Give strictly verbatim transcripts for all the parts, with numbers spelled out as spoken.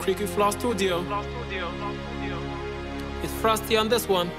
F R O Studio. It's Frosty on this one.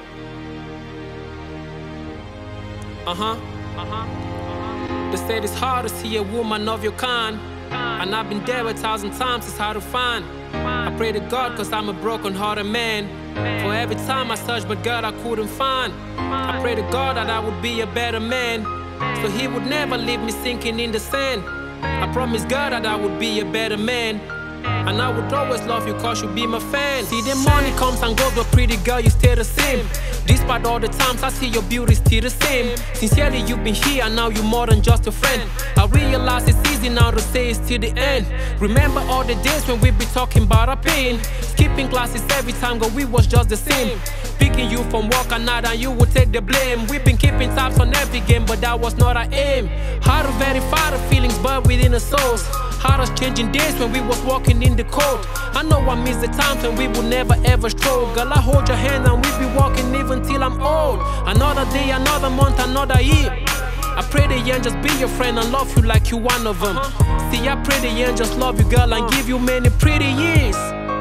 Uh-huh. Uh-huh. They said it's hard to see a woman of your kind, and I've been there a thousand times, it's hard to find. I pray to God cause I'm a broken-hearted man. For every time I searched, but God I couldn't find. I pray to God that I would be a better man, so He would never leave me sinking in the sand. I promised God that I would be a better man, and I would always love you cause you be my fan. See, the money comes and goes, but pretty girl, you stay the same. Despite all the times I see your beauty still the same. Sincerely, you've been here, and now you're more than just a friend. I realize it's easy now to say it's till the end. Remember all the days when we be talking about our pain. Skipping classes every time, girl, we was just the same. Picking you from work at night and you would take the blame. We've been keeping tabs on every game, but that was not our aim. Hard to verify the feelings but within the souls. Hard as changing days when we was walking in the cold. I know I miss the times when we would never ever stroll. Girl, I hold your hand and we be walking even till I'm old. Another day, another month, another year. I pray the angels be your friend and love you like you one of them. See, I pray the angels love you, girl, and give you many pretty years.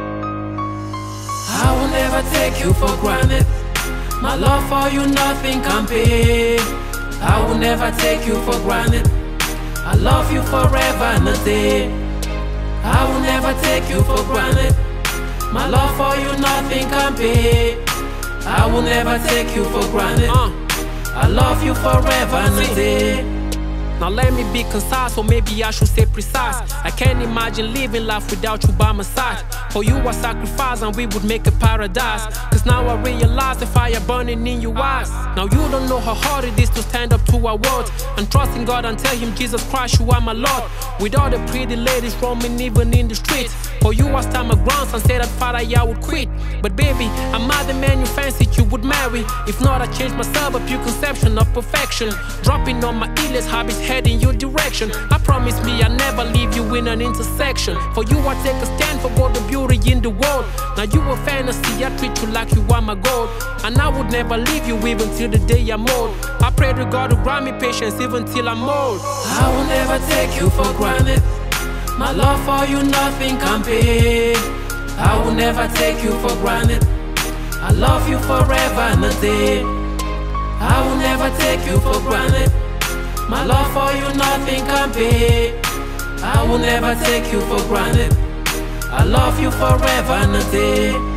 I will never take you for granted. My love for you nothing can pay. I will never take you for granted. I love you forever and a day. I will never take you for granted. My love for you nothing can pay. I will never take you for granted. I love you forever and a day. Now let me be concise, or maybe I should say precise. I can't imagine living life without you by my side. For you I sacrifice and we would make a paradise. Cause now I realize the fire burning in your eyes. Now you don't know how hard it is to stand up to our words and trust in God and tell Him, Jesus Christ, you are my Lord. With all the pretty ladies roaming even in the streets, for you I stand my grounds and say that Father, yeah, I would quit. But baby, I'm not the man you fancied you would marry. If not, I changed myself, a pure conception of perfection. Dropping on my illest habits, head in your direction. I promise me I'll never leave you in an intersection. For you I take a stand for all the beauty in the world. Now you a fantasy, I treat you like you are my gold. And I would never leave you even till the day I'm old. I pray to God to grant me patience even till I'm old. I will never take you for granted. My love for you nothing can pay. I will never take you for granted. I love you forever and a day. I will never take you for granted. My love for you nothing can pay. I will never take you for granted. I love you forever and a day.